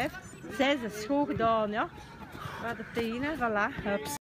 heeft. Zij is goed gedaan, ja. Wat de tenen, voilà. Hups.